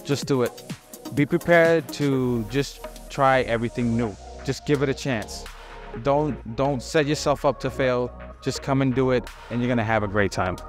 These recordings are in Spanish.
just do it. Be prepared to just try everything new. Just give it a chance. Don't set yourself up to fail. Just come and do it, and you're gonna have a great time.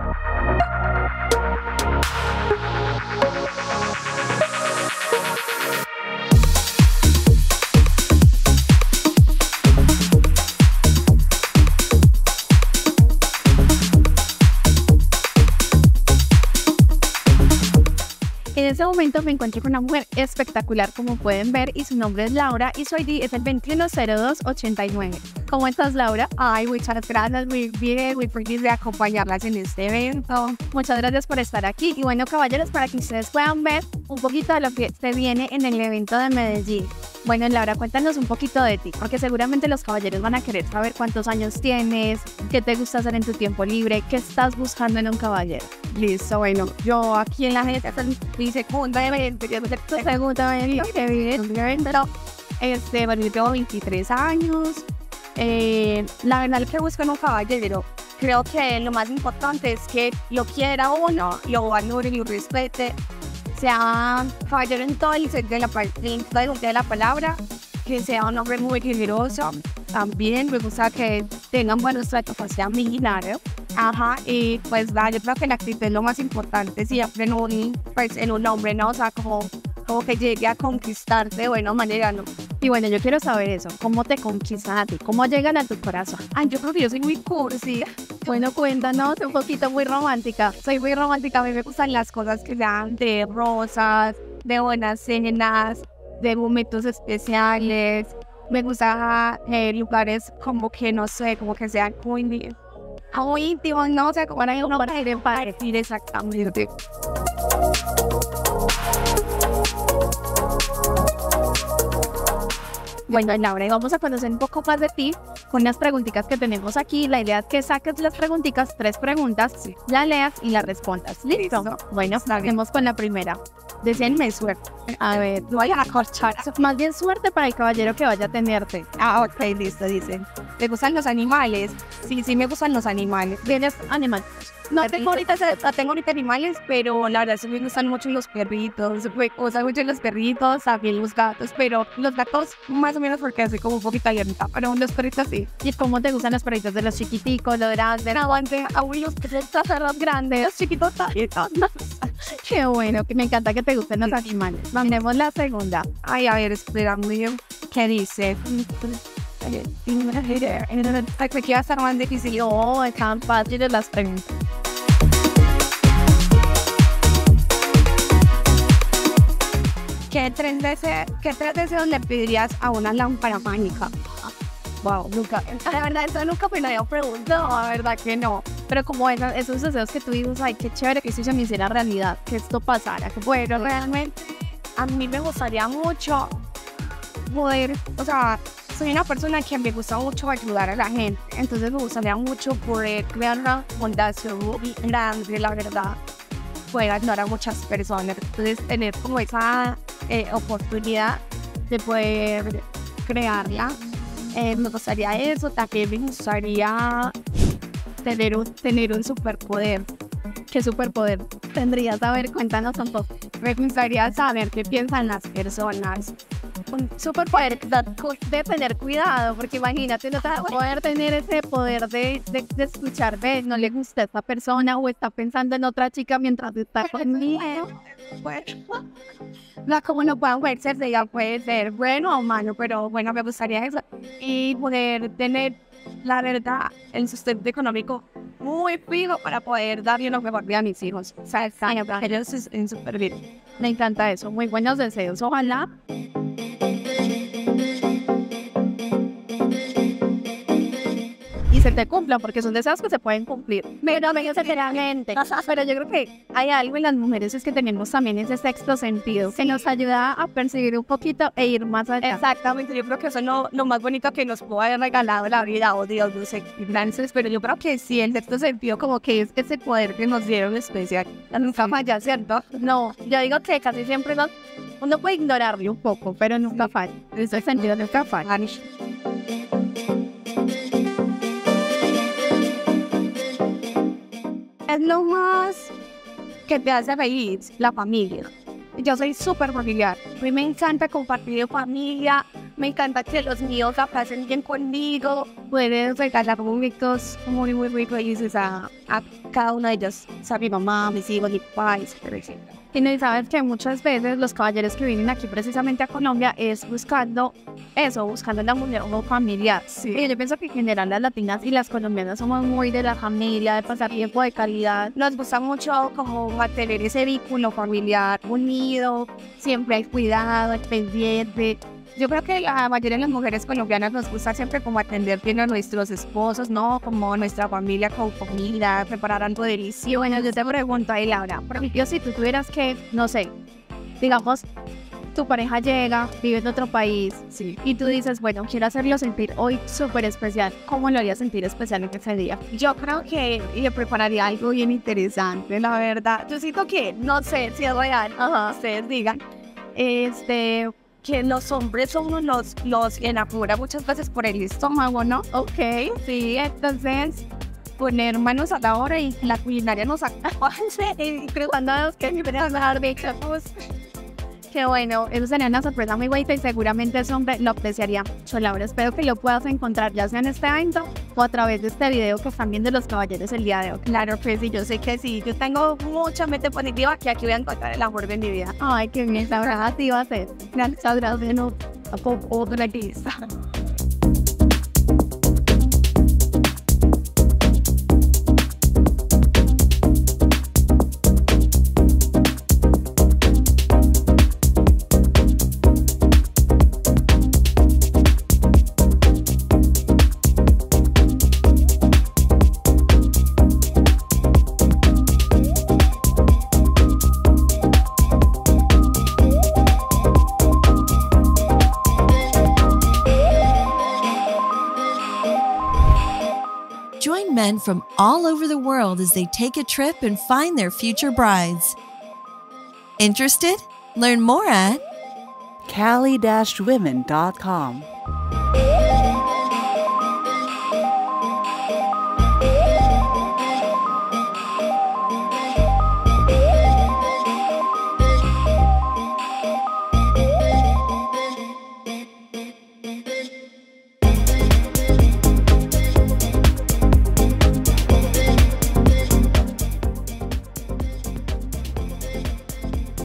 En este momento me encuentro con una mujer espectacular, como pueden ver, y su nombre es Laura y su ID es el 210289. ¿Cómo estás, Laura? Ay, muchas gracias, muy bien, muy feliz de acompañarlas en este evento. Muchas gracias por estar aquí. Y bueno, caballeros, para que ustedes puedan ver un poquito de lo que se viene en el evento de Medellín. Bueno, Laura, cuéntanos un poquito de ti, porque seguramente los caballeros van a querer saber cuántos años tienes, qué te gusta hacer en tu tiempo libre, qué estás buscando en un caballero. Listo, bueno, yo aquí en la gente, esta es mi segunda evento, yo sé tu segunda evento, bueno, yo tengo 23 años. La verdad, lo que busco en un caballero, creo que lo más importante es que lo quiera uno, lo valore y lo respete, sea caballero en todo el sentido de la palabra, que sea un hombre muy generoso. También me gusta que tengan buenos tratos hacia mí, claro. Ajá, y pues yo creo que la actitud es lo más importante siempre en un hombre, ¿no? O sea, como que llegue a conquistarte de buena manera, ¿no? Y bueno, yo quiero saber eso, ¿cómo te conquistan a ti? ¿Cómo llegan a tu corazón? Ay, yo creo que yo soy muy cursi. Bueno, cuéntanos, un poquito muy romántica. Soy muy romántica, a mí me gustan las cosas que sean de rosas, de buenas cenas, de momentos especiales. Me gusta lugares como que, no sé, como que sean muy íntimos, ¿no? O sea, como para uno para ir en partir exactamente. Bueno, Laura, vamos a conocer un poco más de ti con las preguntitas que tenemos aquí. La idea es que saques las preguntitas, 3 preguntas, la leas y las respondas. ¿Listo? Bueno, empecemos con la primera. Deseenme suerte. A ver, no vayan a corchar. Más bien suerte para el caballero que vaya a tenerte. Ok, listo, dicen. ¿Te gustan los animales? Sí, me gustan los animales. ¿Tienes animales? No tengo ahorita animales, pero la verdad sí me gustan mucho los perritos. Me gustan mucho los perritos, también los gatos, pero los gatos más o menos porque soy como un poquito abierta, pero los perritos sí. ¿Y cómo te gustan los perritos de los chiquiticos, los grandes? Aguante, los perritos los grandes, los chiquitos también. Qué bueno, que me encanta que te gusten los animales. Mandemos la segunda. Ay, a ver, espera, ¿qué dice? Me queda estar más difícil. No, están fáciles las preguntas. ¿Qué 3 deseos le pedirías a una lámpara mágica? Wow, nunca. La verdad, eso nunca me lo había preguntado, la verdad que no. Pero como esos deseos que tú dices, ay, qué chévere que esto se me hiciera realidad, que esto pasara. Bueno, realmente, a mí me gustaría mucho poder, o sea, soy una persona que me gusta mucho ayudar a la gente, entonces me gustaría mucho poder crear una fundación muy grande, la verdad, poder ayudar a muchas personas, entonces tener como esa oportunidad de poder crearla. Me gustaría eso, también me gustaría tener un superpoder. ¿Qué superpoder tendrías? A ver, cuéntanos un poco. Me gustaría saber qué piensan las personas. Un superpoder de tener cuidado, porque imagínate, no te vas a poder tener ese poder de escuchar, ve, no le gusta a esta persona o está pensando en otra chica mientras está conmigo. Bueno, no, como no puedo verse, ya puede ser bueno o malo, pero bueno, me gustaría eso. Y poder tener, la verdad, el sustento económico muy fijo para poder darle lo mejor a mis hijos. O sea, ellos estén súper bien. Me encanta eso, muy buenos deseos, ojalá. Y se te cumplan, porque son deseos que se pueden cumplir. Pero no sinceramente. Pero yo creo que hay algo en las mujeres, es que tenemos también ese sexto sentido, que nos ayuda a percibir un poquito e ir más allá. Exactamente, yo creo que eso es lo más bonito que nos pudo haber regalado la vida, o Dios, no sé, gracias, pero yo creo que sí, el sexto sentido como que es ese poder que nos dieron especial. Nunca falla, ¿cierto? No, yo digo que casi siempre uno puede ignorarlo un poco, pero nunca falla. Ese sentido nunca falla. Es lo más que te hace feliz, la familia. Yo soy súper familiar. A mí me encanta compartir en familia. Me encanta que los míos la pasen bien conmigo. Pueden regalar momentos muy felices a cada uno de ellos. O sea, mi mamá, mis hijos, mi papá, etc. Y no, y sabes que muchas veces los caballeros que vienen aquí precisamente a Colombia es buscando eso, buscando la unión familiar. Sí. Y yo pienso que en general las latinas y las colombianas somos muy de la familia, de pasar tiempo de calidad. Nos gusta mucho como mantener ese vínculo familiar unido. Siempre hay cuidado, el pendiente. Yo creo que la mayoría de las mujeres colombianas nos gusta siempre como atender bien a nuestros esposos, ¿no? Como nuestra familia con comida, preparar algo delicioso. Bueno, yo te pregunto ahí, Laura, por ejemplo, si tú tuvieras que, no sé, digamos, tu pareja llega, vive en otro país, Sí. y tú dices, bueno, quiero hacerlo sentir hoy súper especial. ¿Cómo lo harías sentir especial en ese día? Yo creo que le prepararía algo bien interesante, la verdad. Yo siento que, no sé si es real, ustedes digan, que los hombres son los enamora muchas veces por el estómago, ¿no? Ok, sí, entonces Poner manos a la obra y la culinaria nos acompañe y preguntándonos qué me van a dar de chapos. qué bueno, eso sería una sorpresa muy bonita y seguramente ese hombre lo apreciaría mucho, Laura. Espero que lo puedas encontrar ya sea en este evento o a través de este video que están viendo los caballeros el día de hoy. Claro que sí, yo sé que sí. Yo tengo mucha mente positiva que aquí voy a encontrar el amor de mi vida. Ay, qué bien, Laura, así va a ser. Gracias, gracias. No, otra lista. Join men from all over the world as they take a trip and find their future brides. Interested? Learn more at Cali-women.com